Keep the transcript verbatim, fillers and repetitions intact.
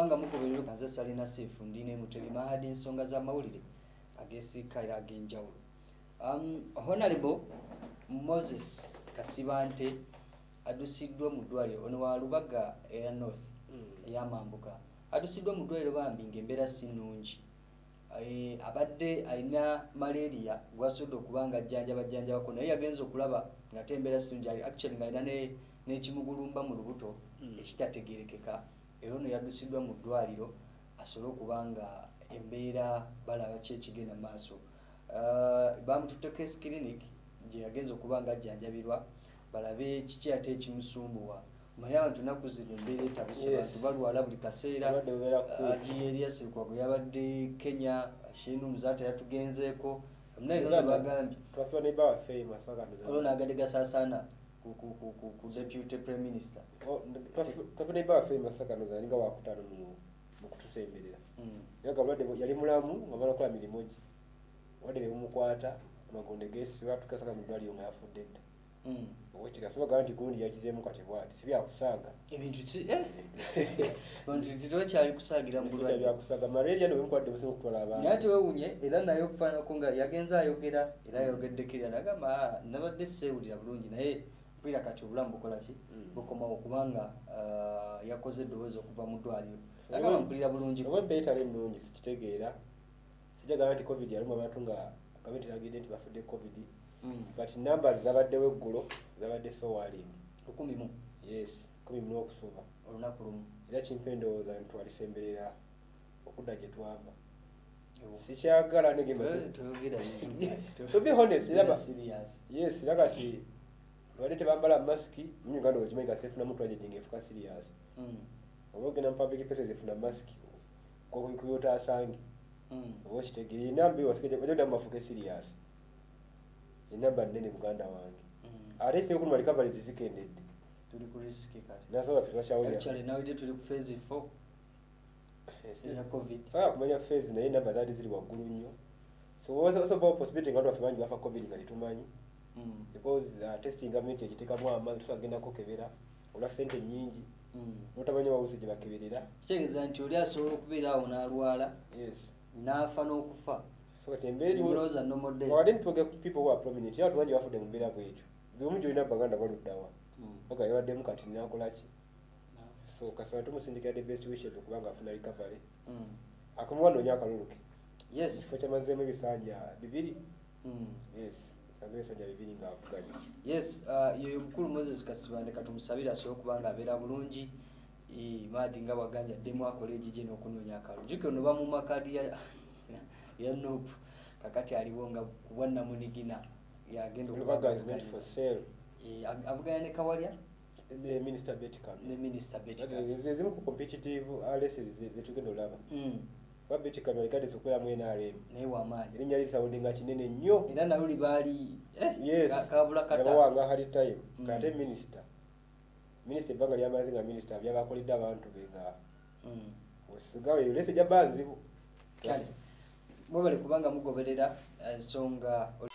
kubanga mugoberera kanza salina sifu ndine Mutebi Mahadi ensonga za mawulire agesiikaira ag'enjawulo. Um, Honorable Moses Kasibante adusiddwa mu ddwaliro ono wa Lubaga eya North ey'Amambuka adusiddwa mu ddwaliro bambi ng'embeera si nnungi. E, abadde alina malaria gwasudde okubanga ajjanjaba jjanjabako naye yagenza okulaba ng'ate embeera si nnungi actually ng'alina ne n'ekimugulumba mu lubuto ekitategeerekeka era ono yadusiddwa mu ddwaliro asobole okubanga embeera balaba ki ekigenda mu maaso. Uh, bamututte Case Clinic gye yagenza okubanga ajjanjabirwa balabe kiki ate ekimusumbuwa. Omanyi abantu ennaku zino embeera etabuse abantu balwala buli kaseera. Elias Lukwago yabadde Kenya, Shinu Muzata yatugenzeeko naye no bagambye twafuna ba famous akadoza olwo nagadde gasaasaana ku ku ku ku ku deputy prime minister twafuna ba famous akadoza ninga wakutano mu mu kutusemberera yaga bulade yali mulamu ngabala kwa milimo gi wade ne mumukwata amagonde gesi batukasaka mu bali yonga yafudde mm owechi gasoba ganti gundi yakizemu kati bwati sibya kusaaga ebintu ki eh bantu tito cyali kusagira mu bulwayi bya kusaga malaria no bimukwadde busimu kutwala abantu nyati wewunye era nayo kufana ko nga yagenza ayogera era yogedde kiriya nagamba nabadde sewulira bulungi naye mpira kati obulamu bukola ki bukoma okubanga yakoze eddoboozi okuva mu ddwaliro nagamba mpulira bulungi oba beetale ennungi sikitegeera sijaga nti covid yalimu abantu nga gavumenti eragidde nti bafudde covid but numbers zabaddewo eggulo zabadde sowaling lukumi mu yes kumi mu okusuba olunaku lumu era kimpe ndowooza nti twalisemberera okudda gye twava sikyagala to be honest era serious yes era kati bali tebambala masiki mu Uganda okimenga sefuna muntu aje jinga efuka serious oba ogenda mu public places efuna masiki ko kuyota asangi oba kitegere nambi wasikeje bajja mu mafuke serious inamba nene Buganda wange ate se okuma recovery zizikendedde tuli ku risk kale nasaba twashawulira actually now we tuli ku phase four ya covid sasa kumanya phase naye namba zadi ziri waggulu nnyo so also also about possibility ngado afimanyi bafa covid nga litumanyi mm because uh, testing government yagiteka mu amazi tusagenda ko kebera ola sente nyingi mm notabanya bawuzi gye bakeberera segeza nti oli asobola okubeera awo n'alwala yes n'afa n'okufa so temberi uloza no model well then to get people who are prominent ya tuwanje bafude mu mbera bwecho bimu joina baganda baluddawa oga mm. yabadde mu kati nakolaki no. So kasaba tumusindika the best wishes okubanga afuna recovery mm. akamwano nyaka luluke yes focha mazeme bisanja bibiri mm. yes kabe sanja bibiri nga afugani yes uh, yoyo mukulu Moses Kasibande katumusabira so okubanga abera bulungi e madi nga baganja demo akole jije n'okunonya akalu jike no bamu makadi ya ya nope kakati aliwonga kubona munigina yagenda okubaga for sale eh avuganya ne kawalya the minister Betikam the minister Betikam zimu ku competitive races zetugenda olaba mm wa Betikam alikade sokola mwena ale naye wa maji linya lisounding nga kinene nnyo era naluli bali eh yes kabula kata wanga hali time mm. Kate minister minister banga lya mazinga minister byabakolidde abantu benga mm wasugawe yulese jabanzi kale mobale kubanga mugoberera ensonga uh,